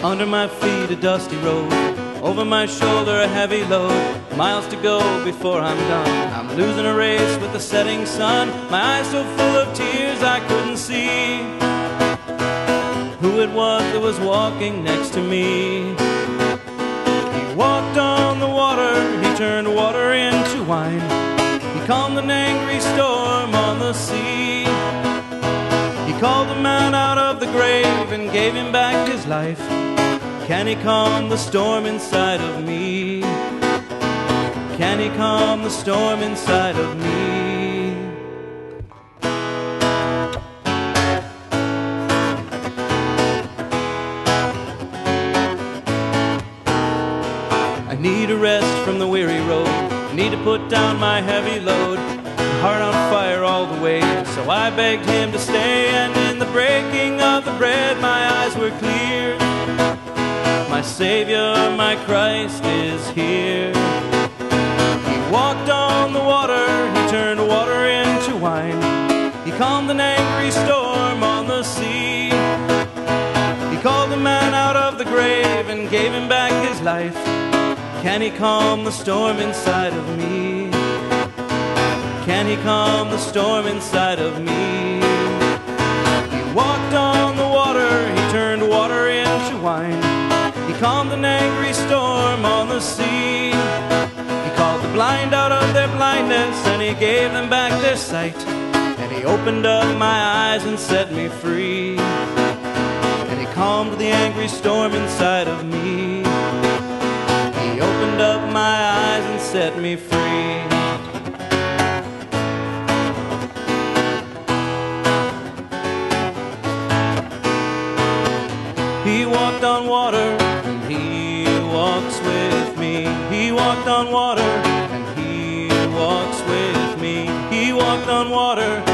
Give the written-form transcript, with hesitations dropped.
Under my feet a dusty road, over my shoulder a heavy load. Miles to go before I'm done. I'm losing a race with the setting sun. My eyes so full of tears I couldn't see who it was that was walking next to me. He walked on the water, he turned water into wine. He calmed an angry storm on the sea. He called the man out of the grave and gave him back his life. Can he calm the storm inside of me? Can he calm the storm inside of me? I need a rest from the weary road, need to put down my heavy load. Heart on fire all the way, so I begged him to stay. And in the breaking of the bread my eyes were clear. My Savior, my Christ is here. He walked on the water, he turned water into wine. He calmed an angry storm on the sea. He called the man out of the grave and gave him back his life. Can he calm the storm inside of me? Can he calm the storm inside of me? He walked on the water, he turned water into wine. He calmed an angry storm on the sea. He called the blind out of their blindness and he gave them back their sight. And he opened up my eyes and set me free. And he calmed the angry storm inside of me. He opened up my eyes and set me free. He walked on water and he walks with me. He walked on water and he walks with me. He walked on water